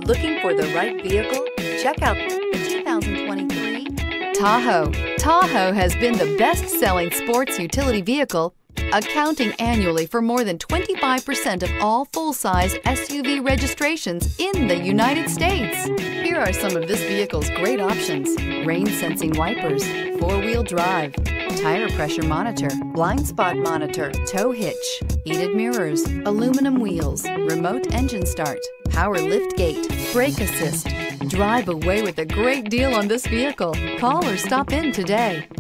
Looking for the right vehicle? Check out the 2023 Tahoe. Tahoe has been the best-selling sports utility vehicle, accounting annually for more than 25% of all full-size SUV registrations in the United States. Here are some of this vehicle's great options: rain-sensing wipers, four-wheel drive, tire pressure monitor, blind spot monitor, tow hitch, heated mirrors, aluminum wheels, remote engine start, power lift gate, brake assist. Drive away with a great deal on this vehicle. Call or stop in today.